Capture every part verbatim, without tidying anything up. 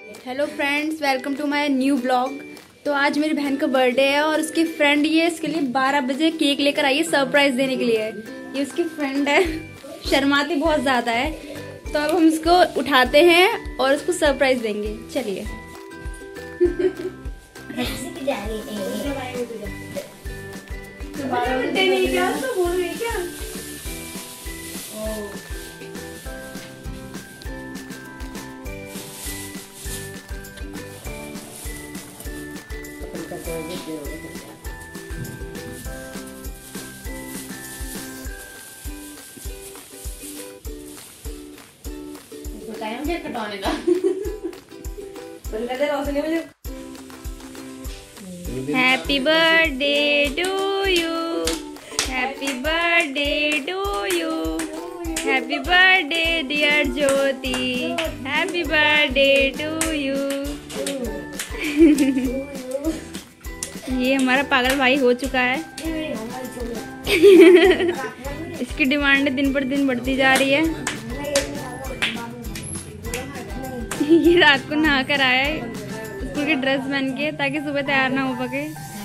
Hello friends, welcome to my new blog. तो आज मेरी बहन का बर्थडे है और उसकी फ्रेंड ये इसके लिए बारह बजे केक लेकर आई है सरप्राइज देने के लिए। ये उसकी फ्रेंड है, शर्माती बहुत ज़्यादा है। तो अब हम इसको उठाते हैं और उसको सरप्राइज देंगे। चलिए। कटवाने का happy birthday to you, happy birthday to you, happy birthday dear Jyoti, happy birthday to you. ये हमारा पागल भाई हो चुका है। इसकी डिमांड दिन पर दिन बढ़ती जा रही है। ये रात को नहा कर आया है स्कूल की ड्रेस पहन के, ताकि सुबह तैयार ना हो सके।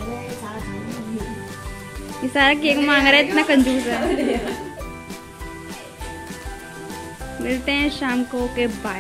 ये सारा केक मांग रहा है, इतना कंजूस है। मिलते हैं शाम को, ओके बाय।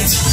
It's